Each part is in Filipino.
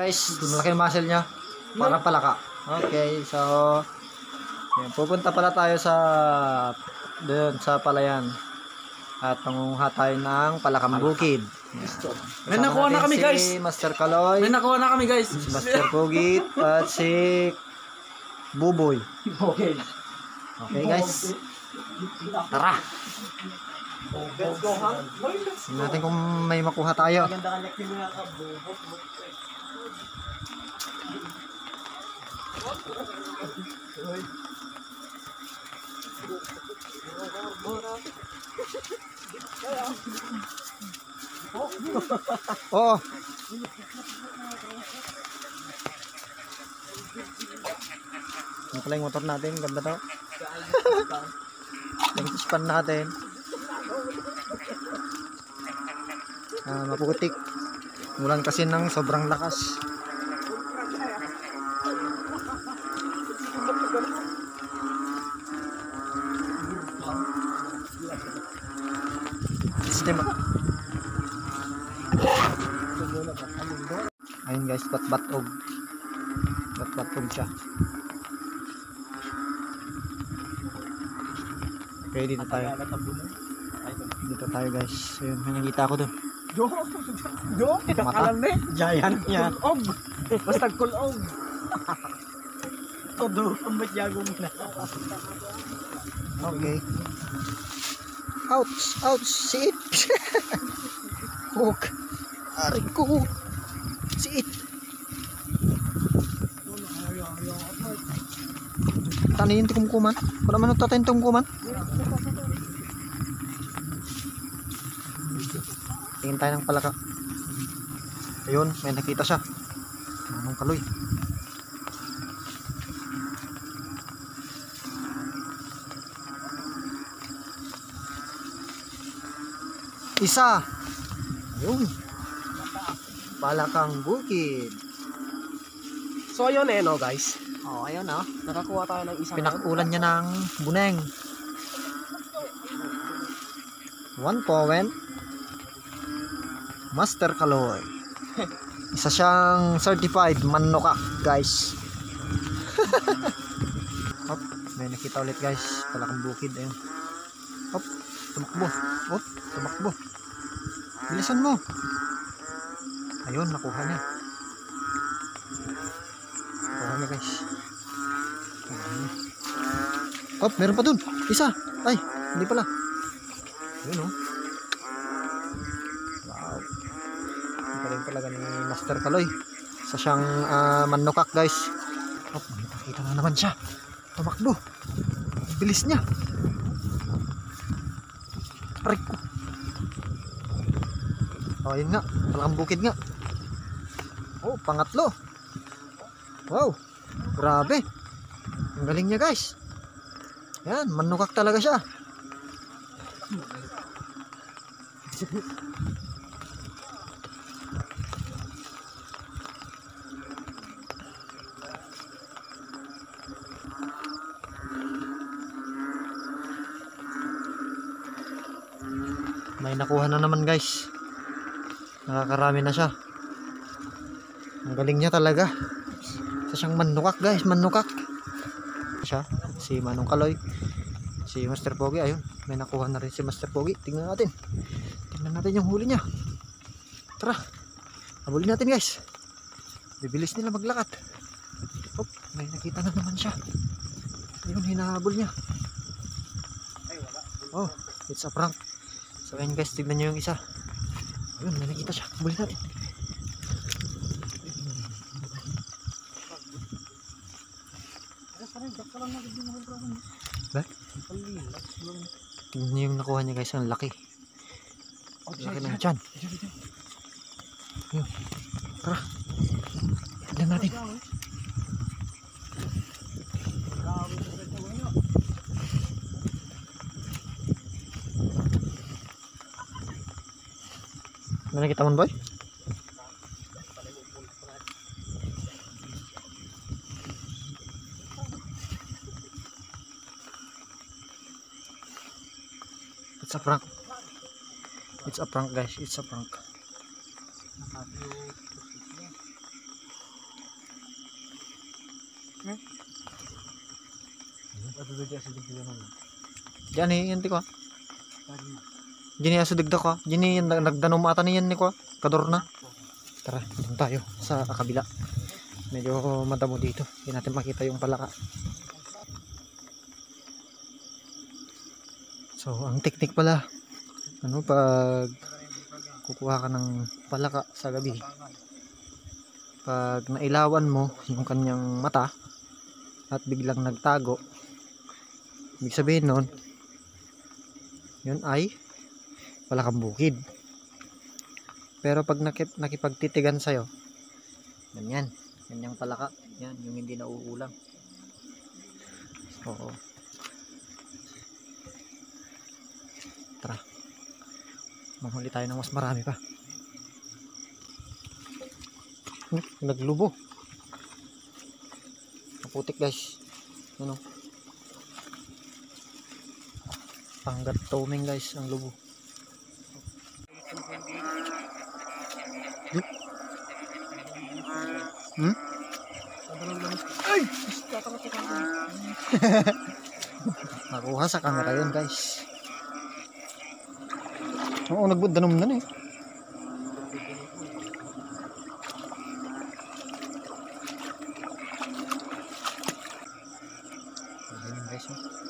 guys, malaki yung muscle niya. Parang palaka. Okay, so yan, pupunta pala tayo sa doon sa palayan. At mangunguha tayo ng palakang bukid. May nakuha na kami, guys. Si Master Kaloy, May nakuha na kami, guys. si Master Pugit, at si Buboy. Okay. Okay guys. Tara. Let's go, ha? Tingnan natin kung may makuha tayo. Ganda ka natin mga kabubot. Oo. Ano pala yung motor natin? Ganda to. Yung span natin. Maputik. Mulan kasi ng sobrang lakas. Sistema. Ayun guys, bat-batog. Bat-batog siya. Okay, dito tayo. Dito tayo guys. Ayun, may nakita ko doon. Jo, kita kalam ni. Giant yan. Og. Basta kulog. Todo ang matyago mo na. Okay. Ouch! Ouch! Sit! Hook! Aray ko! Sit! Tanihin ito kumkuman? Wala man nagtatayin ito kumkuman? Tingin tayo ng palaka. Ayun, may nakita siya. Anong kaloy? Isa. Ayun. Palakang bukid. So yun no guys. Oh, ayun oh. Nakakuha tayo ng isang Pinakulan niya ng buneng. 1 point. Master Kaloy. Isa siyang certified manokak, guys. Hop, may nakita ulit guys. Palakang bukid ayun. Hop, tumakbo. Hop, tumakbo. Bilisan mo. Ayun, nakuha niya. Nakuha niya guys. Hop, meron pa dun. Isa. Ay, hindi pala. Ayun oh. Wow. Ang galing talaga ni Master Kaloy. Isa siyang manokak guys. Hop, nakita na naman siya. Tumakbo. Bilis niya. Aray ko. Oh, yun nga. Palakang bukid nga. Oh, pangatlo. Wow. Grabe. Ang galing niya guys. Yan, manukak talaga siya. May nakuha na naman guys. Nakakarami na siya. Ang galing niya talaga. Isa siyang manukak guys, manukak. Siya, si Manong Kaloy. Si Master Pogi, ayun. May nakuha na rin si Master Pogi. Tingnan natin. Tingnan natin yung huli niya. Tara. Habulin natin guys. Bibilis nila maglakad. Hop, may nakita na naman siya. Ayun, hinahabol niya. Oh, it's a prank. So ayun guys, tignan nyo yung isa. Ayun, may nakita siya. Habulin natin. Ba? Tignan nyo yung nakuha niya guys. Ang laki. Laki ng tiyan. Ayun. Tara. Tignan natin. Ano nakita mo boy? It's a prank. It's a prank guys. It's a prank. Diyan eh, yan ko. Diyan yung sudigda ko. Diyan yung nagdanom ata niyan ni ko. Kador na. Tara, doon tayo sa kabila. Medyo madamo dito. Hindi natin makita yung palaka. So, ang teknik pala, pag kukuha ka ng palaka sa gabi, pag nailawan mo yung kanyang mata at biglang nagtago, ibig sabihin nun, yun ay palakang bukid. Pero pag nakipagtitigan sa'yo, ganyan yung palaka, yan, yung hindi nauulam. Oo. Tara, manghuli tayo ng mas marami pa. Naglubo. Maputik guys. Ano? Panggat toming guys ang lubo. Ay! Nakuha sa camera yun guys. Oo, nagbudanom na eh. Ayan guys.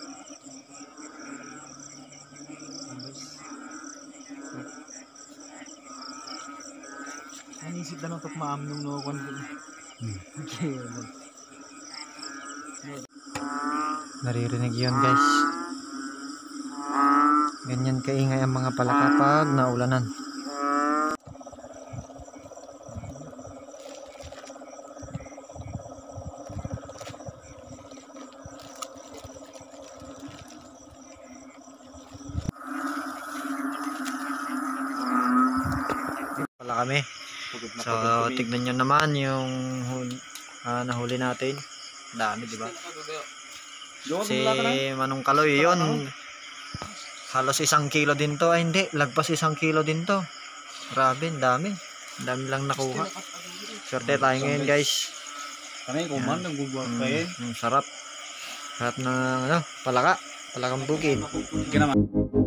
Nanisip na nung tok maam nung nukuan ko. Naririnig yun guys. Ganyan kaingay ang mga palaka pag naulanan. Pala kami. So tignan nyo naman yung nahuli natin. Dami, di ba? Si Manong Kaloy yun, halos 1 kilo din to. Ay hindi, lagpas 1 kilo din to. Grabe, dami lang nakuha. Swerte tayo ngayon guys. Kami kuman nagbubuhat kayo. Sarap ng palakang bukid. Kinaman.